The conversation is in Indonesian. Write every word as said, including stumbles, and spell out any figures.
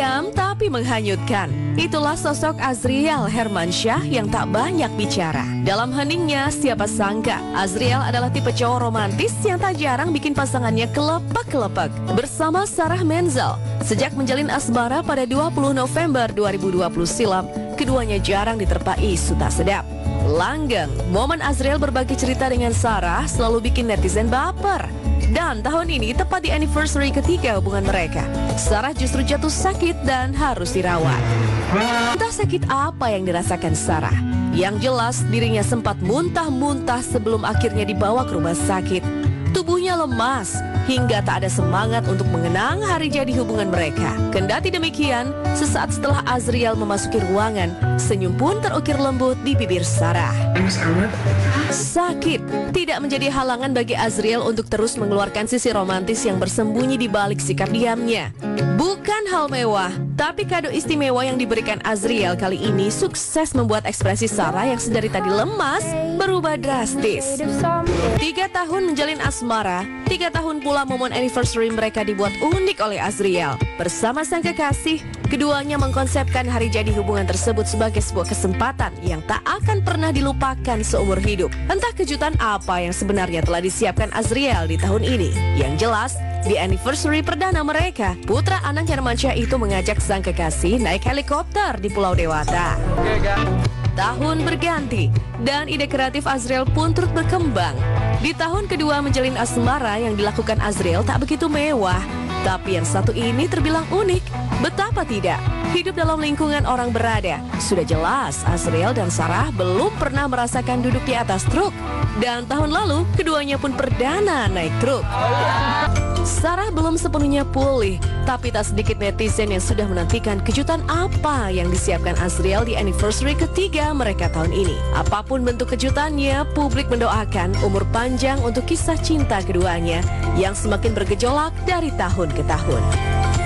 Diam tapi menghanyutkan. Itulah sosok Azriel Hermansyah yang tak banyak bicara. Dalam heningnya, siapa sangka Azriel adalah tipe cowok romantis yang tak jarang bikin pasangannya kelepek-kelepek. Bersama Sarah Menzel, sejak menjalin asmara pada dua puluh November dua ribu dua puluh silam, keduanya jarang diterpa isu tak sedap. Langgeng, momen Azriel berbagi cerita dengan Sarah selalu bikin netizen baper. Dan tahun ini tepat di anniversary ketiga hubungan mereka, Sarah justru jatuh sakit dan harus dirawat. Entah sakit apa yang dirasakan Sarah. Yang jelas dirinya sempat muntah-muntah sebelum akhirnya dibawa ke rumah sakit. Tubuhnya lemas hingga tak ada semangat untuk mengenang hari jadi hubungan mereka. Kendati demikian, sesaat setelah Azriel memasuki ruangan, senyum pun terukir lembut di bibir Sarah. Sakit tidak menjadi halangan bagi Azriel untuk terus mengeluarkan sisi romantis yang bersembunyi di balik sikap diamnya. Bukan hal mewah, tapi kado istimewa yang diberikan Azriel kali ini sukses membuat ekspresi Sarah yang sedari tadi lemas berubah drastis. Tiga tahun menjalin asmara, tiga tahun pula momen anniversary mereka dibuat unik oleh Azriel. Bersama sang kekasih, keduanya mengkonsepkan hari jadi hubungan tersebut sebagai sebuah kesempatan yang tak akan pernah dilupakan seumur hidup. Entah kejutan apa yang sebenarnya telah disiapkan Azriel di tahun ini. Yang jelas, di anniversary perdana mereka, putra Anang Hermansyah itu mengajak sang kekasih naik helikopter di Pulau Dewata. Tahun berganti, dan ide kreatif Azriel pun turut berkembang. Di tahun kedua menjalin asmara yang dilakukan Azriel tak begitu mewah, tapi yang satu ini terbilang unik. Betapa tidak, hidup dalam lingkungan orang berada. Sudah jelas Azriel dan Sarah belum pernah merasakan duduk di atas truk. Dan tahun lalu, keduanya pun perdana naik truk. Sarah belum sepenuhnya pulih, tapi tak sedikit netizen yang sudah menantikan kejutan apa yang disiapkan Azriel di anniversary ketiga mereka tahun ini. Apapun bentuk kejutannya, publik mendoakan umur panjang untuk kisah cinta keduanya yang semakin bergejolak dari tahun ke tahun.